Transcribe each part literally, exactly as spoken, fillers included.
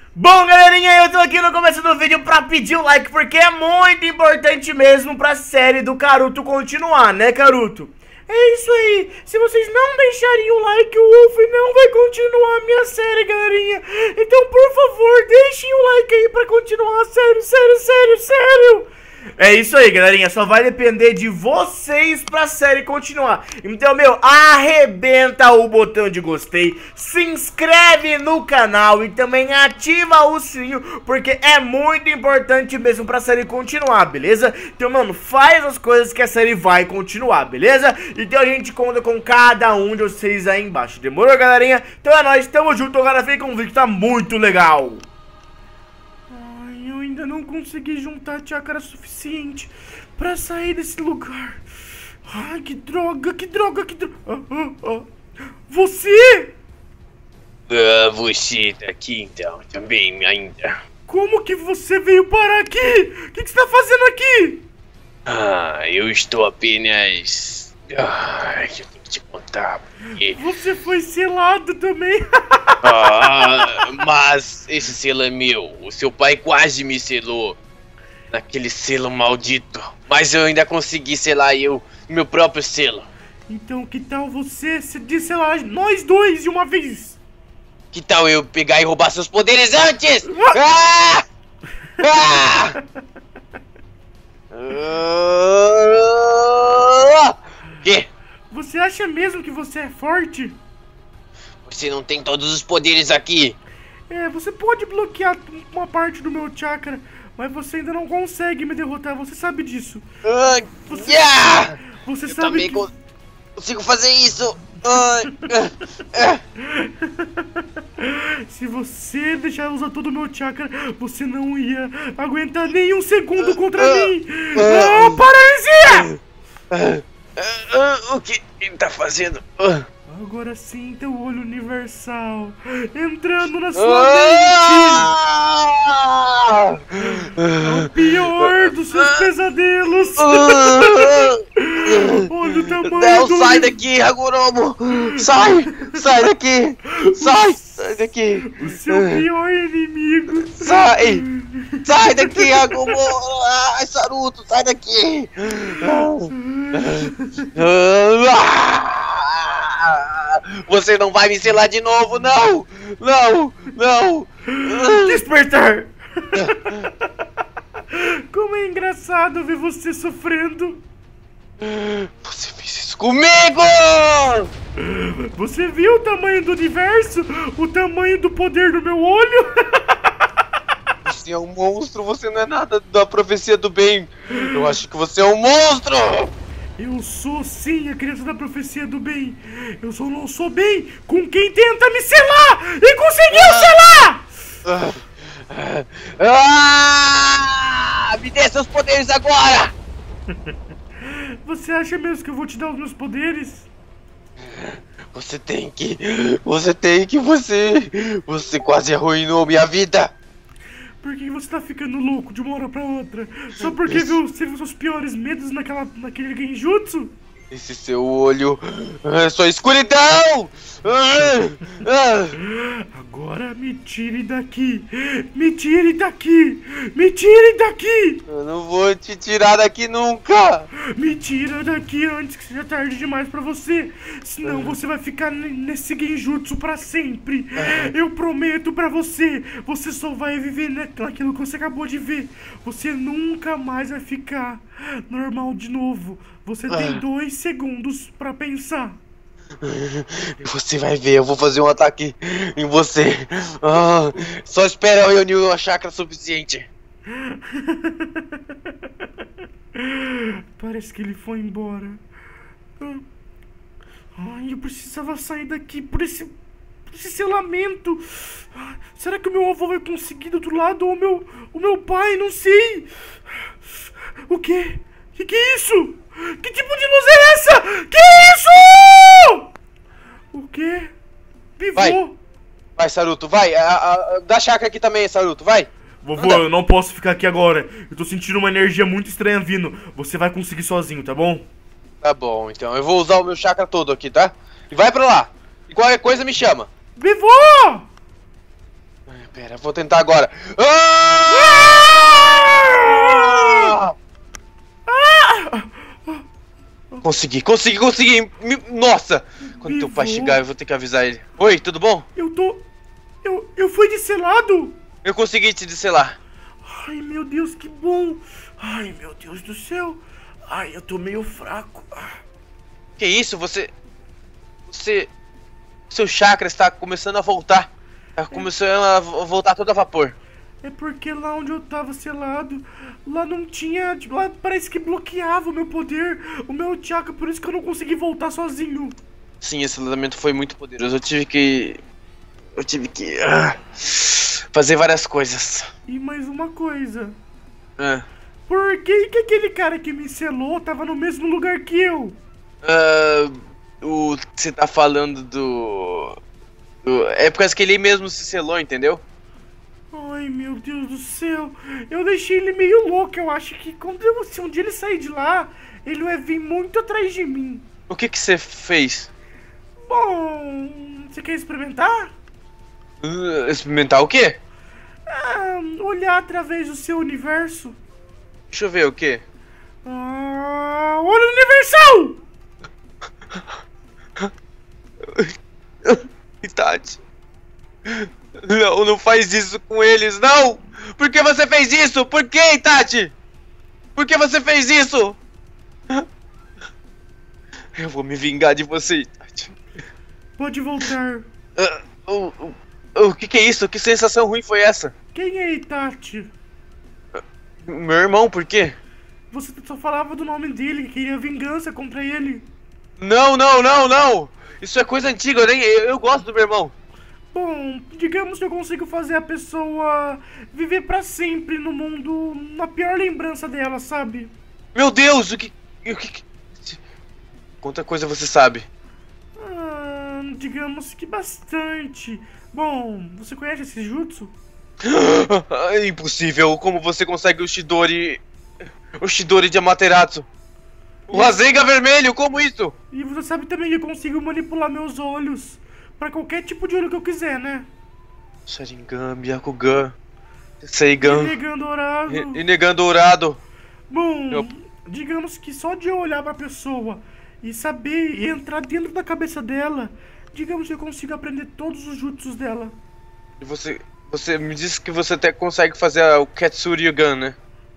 Bom, galerinha, eu tô aqui no começo do vídeo pra pedir o like, porque é muito importante mesmo pra série do Caruto continuar, né, Caruto? É isso aí, se vocês não deixarem o like, o Wolf não vai continuar a minha série, galerinha. Então, por favor, deixem o like aí pra continuar, sério, sério, sério, sério. É isso aí, galerinha, só vai depender de vocês pra série continuar. Então, meu, arrebenta o botão de gostei, se inscreve no canal e também ativa o sininho, porque é muito importante mesmo pra série continuar, beleza? Então, mano, faz as coisas que a série vai continuar, beleza? Então a gente conta com cada um de vocês aí embaixo, demorou, galerinha? Então é nóis, tamo junto, agora fica um vídeo que tá muito legal. Eu não consegui juntar chácara suficiente pra sair desse lugar. Ai, que droga, que droga, que droga. Ah, ah, ah. Você? Ah, você tá aqui então, também ainda. Como que você veio parar aqui? O que, que você tá fazendo aqui? Ah, eu estou apenas... Ah, eu tenho que te contar. Porque... Você foi selado também. Ah, mas esse selo é meu. O seu pai quase me selou naquele selo maldito. Mas eu ainda consegui selar eu, meu próprio selo. Então que tal você se selar nós dois de uma vez? Que tal eu pegar e roubar seus poderes antes? Ah! Ah! Ah! Que? Você acha mesmo que você é forte? Você não tem todos os poderes aqui. É, você pode bloquear uma parte do meu chakra, mas você ainda não consegue me derrotar, você sabe disso. Uh, Você, yeah! você Eu sabe também que... co consigo fazer isso. Uh, uh, uh. Se você deixar eu usar todo o meu chakra, você não ia aguentar nem um segundo contra uh, mim. Uh, oh, paralisia! Uh, uh, uh, o que ele tá fazendo? Uh. Agora sinta o olho universal entrando na sua mente. É o pior dos seus pesadelos. Olha o tamanho Não, do... sai daqui, Hagoromo! Sai! Sai daqui! Sai! Sai daqui! O seu pior inimigo. Sai! Sai daqui, Hagoromo! Ai, Saruto, sai daqui! Você não vai me selar de novo, não! Não! Não! Despertar! Como é engraçado ver você sofrendo! Você fez isso comigo! Você viu o tamanho do universo? O tamanho do poder do meu olho? Você é um monstro, você não é nada da profecia do bem! Eu acho que você é um monstro! Eu sou sim a criança da profecia do bem. Eu só não sou bem com quem tenta me selar e conseguiu selar! Ah, ah, ah, me dê seus poderes agora! Você acha mesmo que eu vou te dar os meus poderes? Você tem que... Você tem que... Você... Você quase arruinou minha vida! Por que você tá ficando louco de uma hora pra outra? Só porque viu, você viu seus piores medos naquela, naquele genjutsu? Esse seu olho é sua escuridão! Agora me tire daqui! Me tire daqui! Me tire daqui! Eu não vou te tirar daqui nunca! Me tira daqui antes que seja tarde demais pra você! Senão você vai ficar nesse genjutsu pra sempre! Eu prometo pra você! Você só vai viver naquilo que você acabou de ver! Você nunca mais vai ficar normal de novo! Você tem dois segundos pra pensar! Você vai ver, eu vou fazer um ataque em você. Ah, só espera eu reunir uma chakra suficiente. Parece que ele foi embora. Ai, eu precisava sair daqui por esse, por esse selamento. Será que o meu avô vai conseguir do outro lado ou o meu, o meu pai? Não sei. O quê? Que que é isso? Que tipo de luz é essa? Que isso? O quê? Pivô? Vai, vai Saruto, vai. A, a, dá chakra aqui também, Saruto, vai. Vovô, Anda. Eu não posso ficar aqui agora. Eu tô sentindo uma energia muito estranha vindo. Você vai conseguir sozinho, tá bom? Tá bom, então. Eu vou usar o meu chakra todo aqui, tá? E vai pra lá. E qualquer coisa me chama. Pivô! Pera, vou tentar agora. Ah! Ah! Consegui, consegui, consegui. Me- Nossa! Quando teu pai Bivô. chegar, eu vou ter que avisar ele. Oi, tudo bom? Eu tô... Eu, eu fui desselado? Eu consegui te descelar. Ai, meu Deus, que bom. Ai, meu Deus do céu. Ai, eu tô meio fraco. Ah, Que isso? Você... Você... Seu chakra está começando a voltar. Tá começando a vo- voltar todo a vapor. É porque lá onde eu tava selado, lá não tinha... tipo, lá parece que bloqueava o meu poder, o meu chakra, por isso que eu não consegui voltar sozinho. Sim, esse lançamento foi muito poderoso. Eu tive que... Eu tive que... ah, fazer várias coisas. E mais uma coisa. Ah, Por que que aquele cara que me selou tava no mesmo lugar que eu? ah, o... Você tá falando do... do... É por causa que ele mesmo se selou, entendeu? Ai, meu Deus do céu. Eu deixei ele meio louco. Eu acho que quando eu, se um dia ele sair de lá, ele vai vir muito atrás de mim. O que que você fez? Bom, você quer experimentar? Uh, experimentar o quê? Ah, olhar através do seu universo. Deixa eu ver o quê? Ah, olho universal! Tati. Não, não faz isso com eles, não! Por que você fez isso? Por que, Tati? Por que você fez isso? Eu vou me vingar de você, Tati. Pode voltar. Ah, o, o, o que que é isso? Que sensação ruim foi essa? Quem é Itachi? Meu irmão, por quê? Você só falava do nome dele, que queria vingança contra ele. Não, não, não, não! Isso é coisa antiga, eu, nem, eu, eu gosto do meu irmão. Bom, digamos que eu consigo fazer a pessoa viver pra sempre no mundo, na pior lembrança dela, sabe? Meu Deus, o que... O que... Quanta coisa você sabe? Ah, digamos que bastante. Bom, você conhece esse jutsu? É impossível, como você consegue o Shidori... O Shidori de Amaterasu? O Rasengan vermelho, como isso? E você sabe também que eu consigo manipular meus olhos pra qualquer tipo de olho que eu quiser, né? Sharingan, Byakugan, Seigan, Rinnegan dourado. Rinnegan dourado. Bom, Eu- digamos que só de eu olhar pra pessoa e saber e entrar dentro da cabeça dela, digamos que eu consigo aprender todos os jutsus dela. E você, você me disse que você até consegue fazer a- o Katsuryugan, né?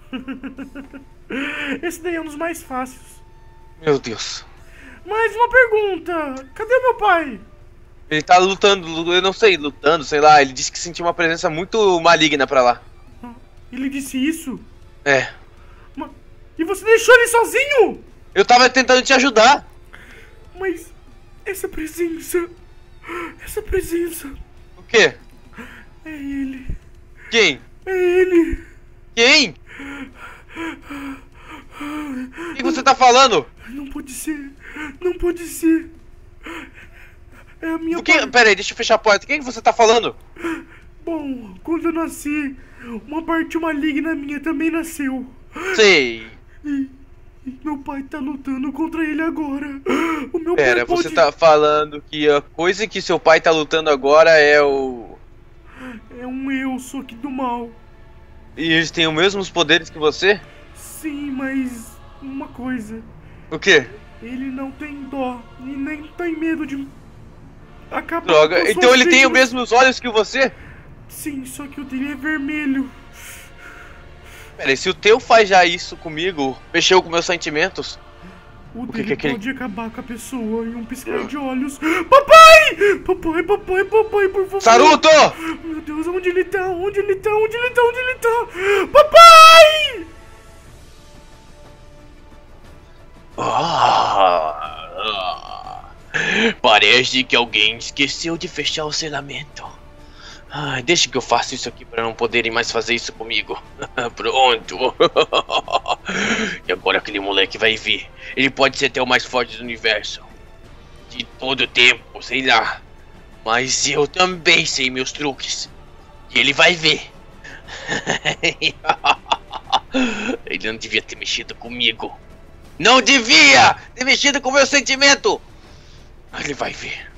Esse daí é um dos mais fáceis. Meu Deus. Mais uma pergunta. Cadê meu pai? Ele tá lutando, lu- eu não sei, lutando, sei lá. Ele disse que sentiu uma presença muito maligna pra lá. Ele disse isso? É. Ma- E você deixou ele sozinho? Eu tava tentando te ajudar. Mas essa presença... Essa presença... O quê? É ele. Quem? É ele. Quem? O que você tá falando? Não pode ser. Não pode ser. É a minha O que? pai. Pera aí, deixa eu fechar a porta. Quem que você tá falando? Bom, quando eu nasci, uma parte maligna minha também nasceu. Sei. E, e meu pai tá lutando contra ele agora. O meu Pera, pai você pode... tá falando que a coisa que seu pai tá lutando agora é o... É um eu, só que do mal. E eles têm os mesmos poderes que você? Sim, mas... Uma coisa. O quê? Ele não tem dó. E nem tem medo de... Acabar Droga, com as então suas ele tem os vítimas. mesmos olhos que você? Sim, só que o dele é vermelho. Pera aí, se o teu faz já isso comigo, mexeu com meus sentimentos... O que dele que é aquele- pode acabar com a pessoa em um piscar de olhos. Papai! Papai, papai, papai, por favor. Saruto! Meu Deus, onde ele tá? Onde ele tá? Onde ele tá? Onde ele tá? Papai! Ah, parece que alguém esqueceu de fechar o selamento. Ah, deixa que eu faça isso aqui para não poderem mais fazer isso comigo. Pronto. E agora aquele moleque vai vir. Ele pode ser até o mais forte do universo. De todo o tempo, sei lá. Mas eu também sei meus truques. E ele vai ver. Ele não devia ter mexido comigo. Não devia ter mexido com meu sentimento. Ele vai ver.